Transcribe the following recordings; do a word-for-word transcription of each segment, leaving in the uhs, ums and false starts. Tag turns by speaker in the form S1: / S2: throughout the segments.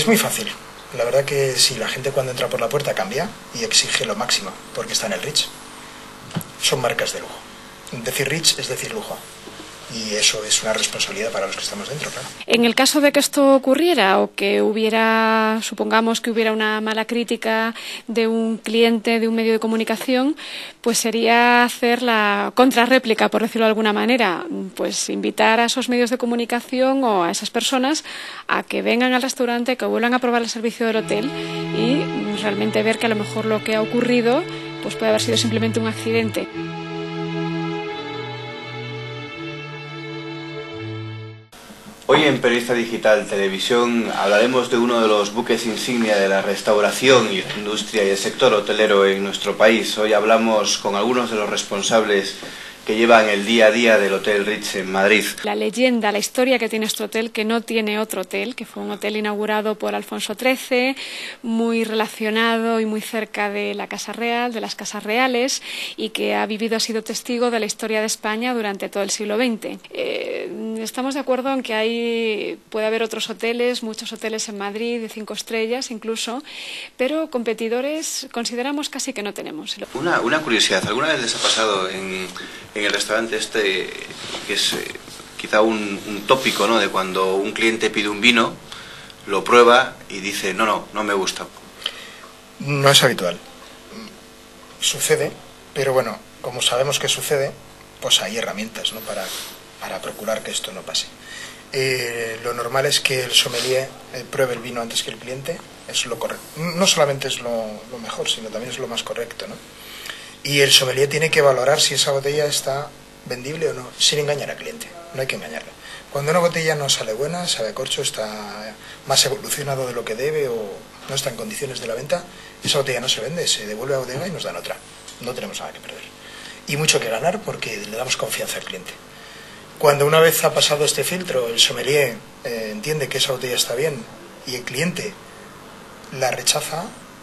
S1: Es muy fácil. La verdad que sí, la gente cuando entra por la puerta cambia y exige lo máximo, porque está en el Ritz. Son marcas de lujo. Decir Ritz es decir lujo. Y eso es una responsabilidad para los que estamos dentro, claro.
S2: En el caso de que esto ocurriera o que hubiera, supongamos que hubiera una mala crítica de un cliente de un medio de comunicación, pues sería hacer la contrarréplica, por decirlo de alguna manera, pues invitar a esos medios de comunicación o a esas personas a que vengan al restaurante, que vuelvan a probar el servicio del hotel y realmente ver que a lo mejor lo que ha ocurrido pues puede haber sido simplemente un accidente.
S3: Hoy en Periodista Digital Televisión hablaremos de uno de los buques insignia de la restauración y la industria y el sector hotelero en nuestro país. Hoy hablamos con algunos de los responsables que llevan el día a día del Hotel Ritz en Madrid.
S2: La leyenda, la historia que tiene este hotel, que no tiene otro hotel, que fue un hotel inaugurado por Alfonso trece, muy relacionado y muy cerca de la Casa Real, de las Casas Reales, y que ha vivido, ha sido testigo de la historia de España durante todo el siglo veinte. Eh, estamos de acuerdo en que hay, puede haber otros hoteles, muchos hoteles en Madrid, de cinco estrellas incluso, pero competidores consideramos casi que no tenemos.
S3: Una, una curiosidad, ¿alguna vez les ha pasado en... en el restaurante este, que es eh, quizá un, un tópico, ¿no?, de cuando un cliente pide un vino, lo prueba y dice, no, no, no me gusta?
S1: No es habitual. Sucede, pero bueno, como sabemos que sucede, pues hay herramientas, ¿no?, para, para procurar que esto no pase. Eh, lo normal es que el sommelier eh, pruebe el vino antes que el cliente, es lo correcto. No solamente es lo, lo mejor, sino también es lo más correcto, ¿no? Y el sommelier tiene que valorar si esa botella está vendible o no, sin engañar al cliente. No hay que engañarle. Cuando una botella no sale buena, sabe a corcho, está más evolucionado de lo que debe o no está en condiciones de la venta, esa botella no se vende, se devuelve a bodega y nos dan otra. No tenemos nada que perder. Y mucho que ganar porque le damos confianza al cliente. Cuando una vez ha pasado este filtro, el sommelier eh, entiende que esa botella está bien y el cliente la rechaza,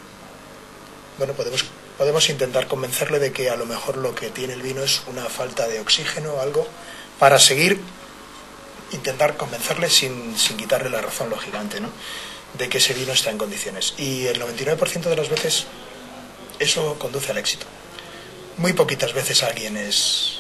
S1: bueno, podemos... Podemos intentar convencerle de que a lo mejor lo que tiene el vino es una falta de oxígeno o algo, para seguir, intentar convencerle sin, sin quitarle la razón, lógicamente, ¿no?, de que ese vino está en condiciones. Y el noventa y nueve por ciento de las veces eso conduce al éxito. Muy poquitas veces alguien es...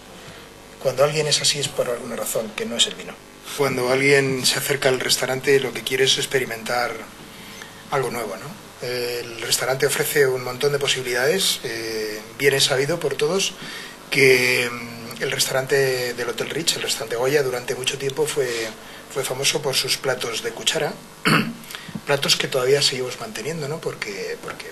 S1: Cuando alguien es así es por alguna razón, que no es el vino. Cuando alguien se acerca al restaurante lo que quiere es experimentar algo nuevo, ¿no? El restaurante ofrece un montón de posibilidades, eh, bien es sabido por todos que el restaurante del Hotel Ritz, el restaurante Goya, durante mucho tiempo fue, fue famoso por sus platos de cuchara, platos que todavía seguimos manteniendo, ¿no?, porque, porque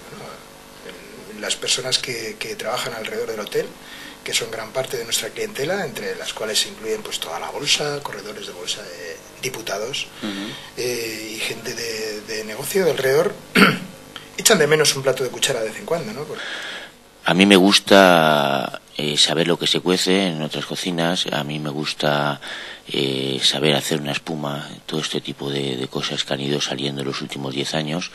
S1: bueno, las personas que, que trabajan alrededor del hotel, que son gran parte de nuestra clientela, entre las cuales se incluyen pues toda la bolsa, corredores de bolsa, de diputados, uh-huh. eh, y gente de, de negocio de alrededor, echan de menos un plato de cuchara de vez en cuando, ¿no? Porque...
S4: A mí me gusta eh, saber lo que se cuece en otras cocinas, a mí me gusta eh, saber hacer una espuma, todo este tipo de, de cosas que han ido saliendo en los últimos diez años,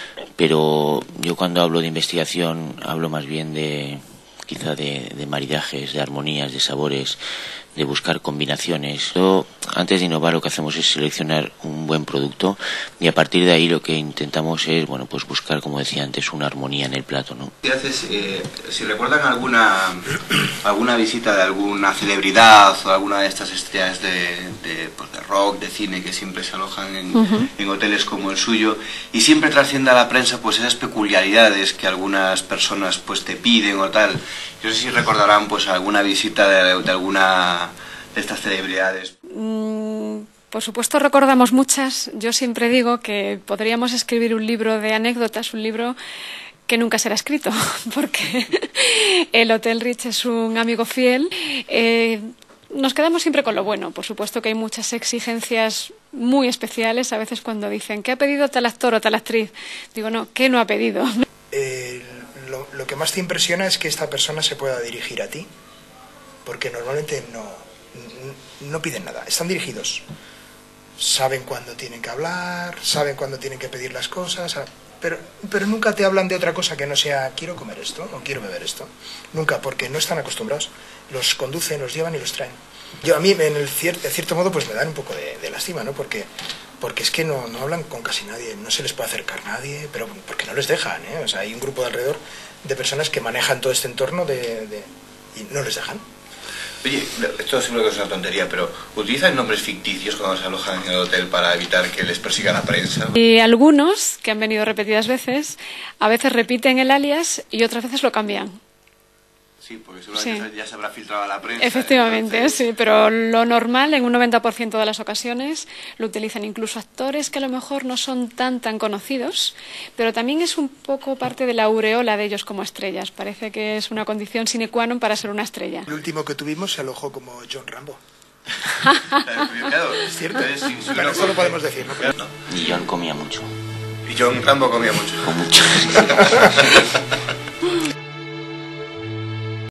S4: pero yo cuando hablo de investigación hablo más bien de quizá de, de maridajes, de armonías, de sabores, de buscar combinaciones. Yo, antes de innovar, lo que hacemos es seleccionar un buen producto y a partir de ahí lo que intentamos es, bueno, pues buscar, como decía antes, una armonía en el plato, ¿no?
S3: ¿Qué haces, eh, si recuerdan alguna alguna visita de alguna celebridad o alguna de estas estrellas de, de, pues de rock, de cine, que siempre se alojan en, uh-huh. en hoteles como el suyo, y siempre trasciende a la prensa pues esas peculiaridades que algunas personas pues te piden o tal? Yo no sé si recordarán pues alguna visita de, de alguna de estas celebridades.
S2: Mm, por supuesto recordamos muchas. Yo siempre digo que podríamos escribir un libro de anécdotas, un libro que nunca será escrito, porque el Hotel Ritz es un amigo fiel. Eh, nos quedamos siempre con lo bueno. Por supuesto que hay muchas exigencias muy especiales, a veces cuando dicen ¿qué ha pedido tal actor o tal actriz? Digo, no, ¿qué no ha pedido?
S1: Eh, lo, lo que más te impresiona es que esta persona se pueda dirigir a ti, porque normalmente no, no piden nada, están dirigidos. Saben cuándo tienen que hablar, saben cuándo tienen que pedir las cosas, pero, pero nunca te hablan de otra cosa que no sea quiero comer esto o quiero beber esto. Nunca, porque no están acostumbrados. Los conducen, los llevan y los traen. Yo a mí, en el cier, de cierto modo, pues me dan un poco de, de lástima, ¿no? Porque, porque es que no, no hablan con casi nadie, no se les puede acercar nadie, pero porque no les dejan, ¿eh? O sea, hay un grupo de alrededor de personas que manejan todo este entorno de, de, y no les dejan.
S3: Oye, esto seguro que es una tontería, pero ¿utilizan nombres ficticios cuando se alojan en el hotel para evitar que les persiga la prensa?
S2: Y algunos, que han venido repetidas veces, a veces repiten el alias y otras veces lo cambian.
S3: Sí, porque seguramente sí. Ya se habrá filtrado a la prensa.
S2: Efectivamente,
S3: entonces...
S2: sí, pero lo normal, en un noventa por ciento de las ocasiones, lo utilizan incluso actores que a lo mejor no son tan tan conocidos, pero también es un poco parte de la aureola de ellos como estrellas. Parece que es una condición sine qua non para ser una estrella.
S1: El último que tuvimos se alojó como John Rambo.
S3: Claro,
S1: es cierto,
S3: es, sí,
S1: pero eso lo podemos decir, ¿no?
S4: Y John comía mucho.
S3: Y John Rambo comía mucho.
S4: Con mucho.